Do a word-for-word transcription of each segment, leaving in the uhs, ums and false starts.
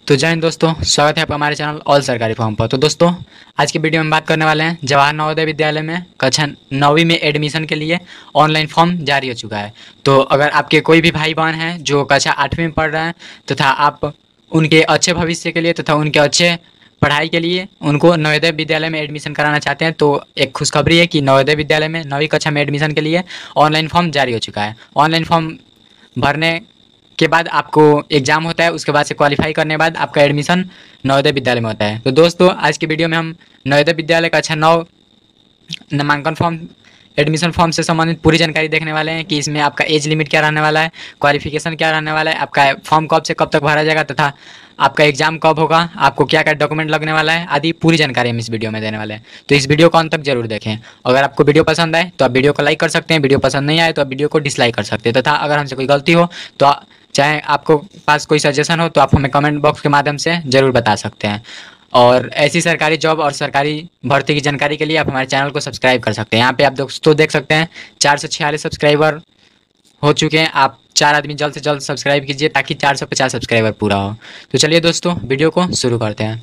तो जय हिंद दोस्तों, स्वागत है आपका हमारे चैनल ऑल सरकारी फॉर्म पर। तो दोस्तों, आज की वीडियो में बात करने वाले हैं जवाहर नवोदय विद्यालय में कक्षा नौवीं में एडमिशन के लिए ऑनलाइन फॉर्म जारी हो चुका है। तो अगर आपके कोई भी भाई बहन हैं जो कक्षा आठवीं में पढ़ रहे हैं तथा आप उनके अच्छे भविष्य के लिए तथा उनके अच्छे पढ़ाई के लिए उनको नवोदय विद्यालय में एडमिशन कराना चाहते हैं, तो एक खुशखबरी है कि नवोदय विद्यालय में नौवीं कक्षा में एडमिशन के लिए ऑनलाइन फॉर्म जारी हो चुका है। ऑनलाइन फॉर्म भरने के बाद आपको एग्ज़ाम होता है, उसके बाद से क्वालिफाई करने के बाद आपका एडमिशन नवोदय विद्यालय में होता है। तो दोस्तों, आज की वीडियो में हम नवोदय विद्यालय कक्षा नौ नामांकन फॉर्म एडमिशन फॉर्म से संबंधित पूरी जानकारी देखने वाले हैं कि इसमें आपका एज लिमिट क्या रहने वाला है, क्वालिफिकेशन क्या रहने वाला है, आपका फॉर्म कब से कब तक भरा जाएगा तथा आपका एग्जाम कब होगा, आपको क्या क्या डॉक्यूमेंट लगने वाला है, आदि पूरी जानकारी हम इस वीडियो में देने वाले हैं। तो इस वीडियो को अंत तक जरूर देखें। अगर आपको वीडियो पसंद आए तो आप वीडियो को लाइक कर सकते हैं, वीडियो पसंद नहीं आए तो आप वीडियो को डिसलाइक कर सकते हैं, तथा अगर हमसे कोई गलती हो तो चाहे आपको पास कोई सजेशन हो तो आप हमें कमेंट बॉक्स के माध्यम से ज़रूर बता सकते हैं। और ऐसी सरकारी जॉब और सरकारी भर्ती की जानकारी के लिए आप हमारे चैनल को सब्सक्राइब कर सकते हैं। यहाँ पे आप दोस्तों देख सकते हैं चार सौ छियालीस सब्सक्राइबर हो चुके हैं। आप चार आदमी जल्द से जल्द सब्सक्राइब कीजिए ताकि चार सौ पचास सब्सक्राइबर पूरा हो। तो चलिए दोस्तों, वीडियो को शुरू करते हैं।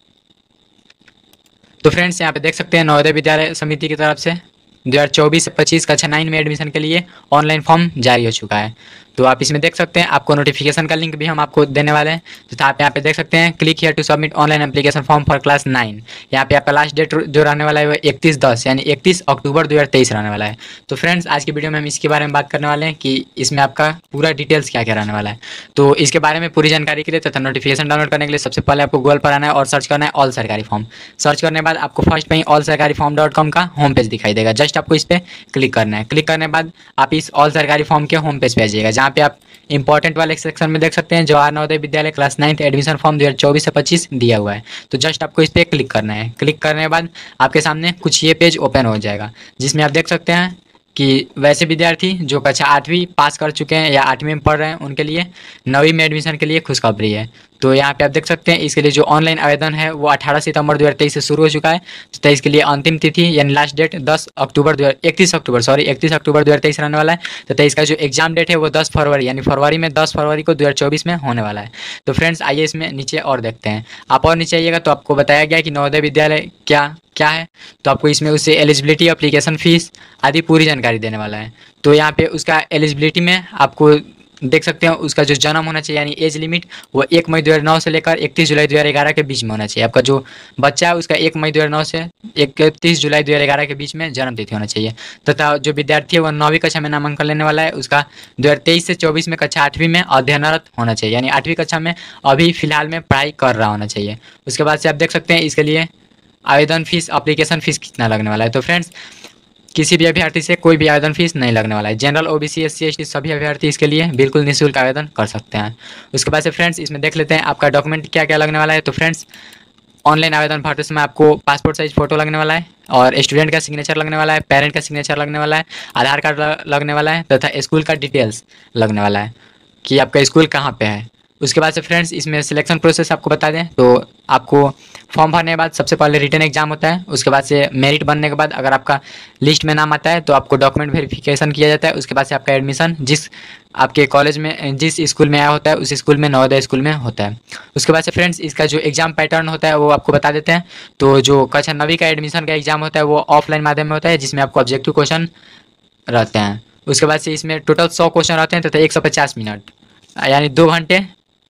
तो फ्रेंड्स, यहाँ पे देख सकते हैं नवोदय विद्यालय समिति की तरफ से दो हज़ार चौबीस पच्चीस कक्षा नाइन में एडमिशन के लिए ऑनलाइन फॉर्म जारी हो चुका है। तो आप इसमें देख सकते हैं, आपको नोटिफिकेशन का लिंक भी हम आपको देने वाले हैं। तो आप यहाँ पे देख सकते हैं click here to submit online application form for class nine. यहाँ पे आपका लास्ट डेट जो रहने वाला है वो इकतीस दस यानी इकतीस अक्टूबर दो हज़ार तेईस रहने वाला है। तो फ्रेंड्स, आज की वीडियो में हम इसके बारे में बात करने वाले हैं कि इसमें आपका पूरा डिटेल्स क्या क्या रहने वाला है। तो इसके बारे में पूरी जानकारी के लिए तथा नोटिफिकेशन डाउनलोड करने के लिए सबसे पहले आपको गूगल पर आना है और सर्च करना है ऑल सरकारी फॉर्म। सर्च करने के बाद आपको फर्स्ट पे ही ऑल सरकारी फॉर्म डॉट कॉम का होम पेज दिखाई देगा। जस्ट आपको इस पर क्लिक करना है। क्लिक करने के बाद आप इस ऑल सरकारी फॉर्म के होम पेज पे आ जाइएगा, जहाँ पे आप इंपॉर्टेंट वाले सेक्शन में देख सकते हैं Jawahar Navodaya Vidyalaya class ninth admission form दो हज़ार चौबीस से पच्चीस दिया हुआ है। तो जस्ट आपको इस पर क्लिक करना है। क्लिक करने के बाद आपके सामने कुछ ये पेज ओपन हो जाएगा, जिसमें आप देख सकते हैं कि वैसे विद्यार्थी जो कक्षा आठवीं पास कर चुके हैं या आठवीं में पढ़ रहे हैं उनके लिए नवीं में एडमिशन के लिए खुशखबरी है। तो यहाँ पे आप देख सकते हैं इसके लिए जो ऑनलाइन आवेदन है वो अठारह सितंबर दो हज़ार तेईस से शुरू हो चुका है। तो इसके लिए अंतिम तिथि यानी लास्ट डेट दस अक्टूबर दो इकतीस अक्टूबर सॉरी इकतीस अक्टूबर दो हज़ार तेईस रहने वाला है। तो इसका जो एग्जाम डेट है वो दस फरवरी यानी फरवरी में दस फरवरी को दो हज़ार चौबीस में होने वाला है। तो फ्रेंड्स, आइए इसमें नीचे और देखते हैं। आप और नीचे आइएगा तो आपको बताया गया कि नवोदय विद्यालय क्या क्या है। तो आपको इसमें उससे एलिजिबिलिटी, एप्लीकेशन फीस आदि पूरी जानकारी देने वाला है। तो यहाँ पे उसका एलिजिबिलिटी में आपको देख सकते हैं उसका जो जन्म होना चाहिए यानी एज लिमिट वो एक मई दो हज़ार नौ से लेकर इकतीस जुलाई दो हज़ार ग्यारह के बीच में होना चाहिए। आपका जो बच्चा है उसका एक मई दो हज़ार नौ से इकतीस जुलाई दो हज़ार ग्यारह के बीच में जन्म तिथि होना चाहिए। तथा जो विद्यार्थी है वो नौवीं कक्षा में नामांकन लेने वाला है उसका दो हज़ार तेईस से चौबीस में कक्षा आठवीं में अध्ययनरत होना चाहिए, यानी आठवीं कक्षा में अभी फिलहाल में पढ़ाई कर रहा होना चाहिए। उसके बाद से आप देख सकते हैं इसके लिए आवेदन फीस, एप्लीकेशन फीस कितना लगने वाला है। तो फ्रेंड्स, किसी भी अभ्यर्थी से कोई भी आवेदन फीस नहीं लगने वाला है। जनरल, ओबीसी, एससी, एसटी सभी अभ्यर्थी इसके लिए बिल्कुल निःशुल्क आवेदन कर सकते हैं। उसके बाद से फ्रेंड्स, इसमें देख लेते हैं आपका डॉक्यूमेंट क्या क्या लगने वाला है। तो फ्रेंड्स, ऑनलाइन आवेदन भरते समय आपको पासपोर्ट साइज फोटो लगने वाला है और स्टूडेंट का सिग्नेचर लगने वाला है, पेरेंट का सिग्नेचर लगने वाला है, आधार कार्ड लगने वाला है तथा स्कूल का डिटेल्स लगने वाला है कि आपका स्कूल कहाँ पे है। उसके बाद से फ्रेंड्स, इसमें सिलेक्शन प्रोसेस आपको बता दें तो आपको फॉर्म भरने के बाद सबसे पहले रिटन एग्जाम होता है। उसके बाद से मेरिट बनने के बाद अगर आपका लिस्ट में नाम आता है तो आपको डॉक्यूमेंट वेरिफिकेशन किया जाता है। उसके बाद से आपका एडमिशन जिस आपके कॉलेज में जिस स्कूल में आया होता है उस स्कूल में नवोदय स्कूल में होता है। उसके बाद से फ्रेंड्स, इसका जो एग्जाम पैटर्न होता है वो आपको बता देते हैं। तो जो कक्षा नवीं का एडमिशन का एग्जाम होता है वो ऑफलाइन माध्यम में होता है, जिसमें आपको ऑब्जेक्टिव क्वेश्चन रहते हैं। उसके बाद से इसमें टोटल सौ क्वेश्चन रहते हैं तथा एक सौ पचास मिनट यानी दो घंटे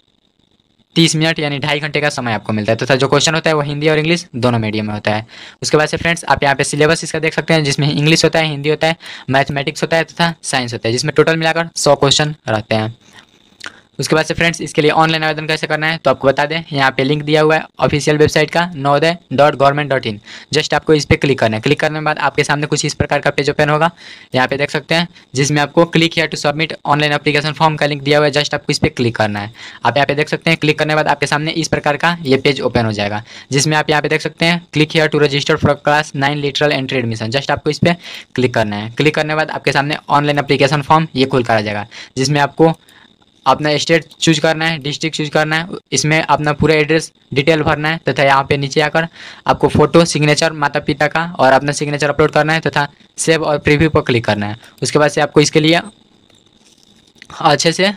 तीस मिनट यानी ढाई घंटे का समय आपको मिलता है तथा जो क्वेश्चन होता है वो हिंदी और इंग्लिश दोनों मीडियम में होता है। उसके बाद से फ्रेंड्स, आप यहाँ पे सिलेबस इसका देख सकते हैं, जिसमें इंग्लिश होता है, हिंदी होता है, मैथमेटिक्स होता है तथा साइंस होता है, जिसमें टोटल मिलाकर सौ क्वेश्चन रहते हैं। उसके बाद से फ्रेंड्स, इसके लिए ऑनलाइन आवेदन कैसे करना है तो आपको बता दें, यहाँ पे लिंक दिया हुआ है ऑफिशियल वेबसाइट का Navodaya dot government dot in. Just आपको इस पर क्लिक करना है। क्लिक करने के बाद आपके सामने कुछ इस प्रकार का पेज ओपन होगा, यहाँ पे देख सकते हैं, जिसमें आपको click here to submit online application form का लिंक दिया हुआ है। जस्ट आपको इस पर क्लिक करना है। आप यहाँ पे देख सकते हैं, क्लिक करने के बाद आपके सामने इस प्रकार का ये पेज ओपन हो जाएगा, जिसमें आप यहाँ पे देख सकते हैं click here to register for class nine lateral entry admission. Just आपको इस पर क्लिक करना है। क्लिक करने के बाद आपके सामने ऑनलाइन एप्लीकेशन फॉर्म ये खुल कर आ जाएगा, जिसमें आपको अपना स्टेट चूज करना है, डिस्ट्रिक्ट चूज करना है, इसमें अपना पूरा एड्रेस डिटेल भरना है तथा यहाँ पे नीचे आकर आपको फोटो, सिग्नेचर माता पिता का और अपना सिग्नेचर अपलोड करना है तथा सेव और प्रीव्यू पर क्लिक करना है। उसके बाद से आपको इसके लिए अच्छे से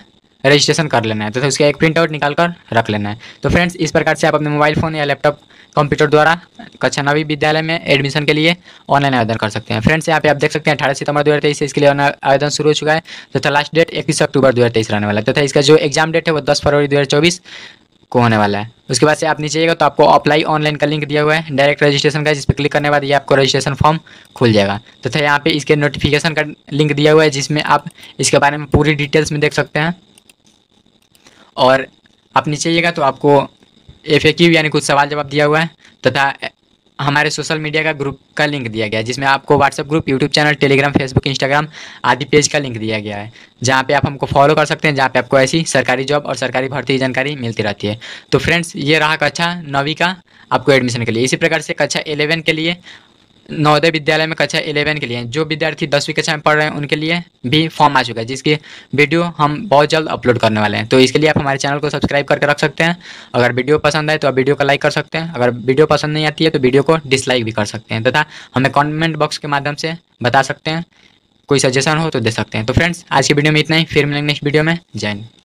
रजिस्ट्रेशन कर लेना है तथा तो उसका एक प्रिंट आउट निकाल कर रख लेना है। तो फ्रेंड्स इस प्रकार से आप अपने मोबाइल फ़ोन या लैपटॉप कंप्यूटर द्वारा कक्षा नवी विद्यालय में एडमिशन के लिए ऑनलाइन आवेदन कर सकते हैं। फ्रेंड्स यहाँ पे आप देख सकते हैं अठारह सितंबर दो हज़ार तेईस से इसके लिए आवेदन शुरू हो चुका है तथा लास्ट डेट इक्कीस अक्टूबर दो हज़ार तेईस रहने वाला है तथा इसका जो एग्जाम डेट है वो दस फरवरी दो हज़ार चौबीस को होने वाला है। उसके बाद से आप नीचे आइएगा तो आपको अप्लाई ऑनलाइन का लिंक दिया हुआ है डायरेक्ट रजिस्ट्रेशन का, जिस पर क्लिक करने के बाद ये आपको रजिस्ट्रेशन फॉर्म खुल जाएगा तथा यहाँ पे इसके नोटिफिकेशन का लिंक दिया हुआ है जिसमें आप इसके बारे में पूरी डिटेल्स में देख सकते हैं। और आप नीचे आइएगा तो आपको एफ ए क्यू यानी कुछ सवाल जवाब दिया हुआ है तथा हमारे सोशल मीडिया का ग्रुप का लिंक दिया गया है जिसमें आपको WhatsApp group, YouTube channel, Telegram, Facebook, Instagram आदि पेज का लिंक दिया गया है जहाँ पे आप हमको फॉलो कर सकते हैं, जहाँ पे आपको ऐसी सरकारी जॉब और सरकारी भर्ती की जानकारी मिलती रहती है। तो फ्रेंड्स ये रहा कक्षा नौवीं का आपको एडमिशन के लिए। इसी प्रकार से कक्षा इलेवन के लिए नवोदय विद्यालय में कक्षा इलेवन के लिए जो विद्यार्थी दसवीं कक्षा में पढ़ रहे हैं उनके लिए भी फॉर्म आ चुका है जिसकी वीडियो हम बहुत जल्द अपलोड करने वाले हैं। तो इसके लिए आप हमारे चैनल को सब्सक्राइब करके रख सकते हैं। अगर वीडियो पसंद आए तो आप वीडियो को लाइक कर सकते हैं, अगर वीडियो पसंद नहीं आती है तो वीडियो को डिसलाइक भी कर सकते हैं तथा हमें कॉमेंट बॉक्स के माध्यम से बता सकते हैं, कोई सजेशन हो तो दे सकते हैं। तो फ्रेंड्स आज की वीडियो में इतना ही, फिर मिलेंगे नेक्स्ट वीडियो में। जय हिंद।